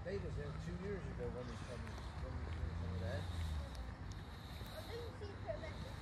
They was there 2 years ago when we finished some of that. I didn't see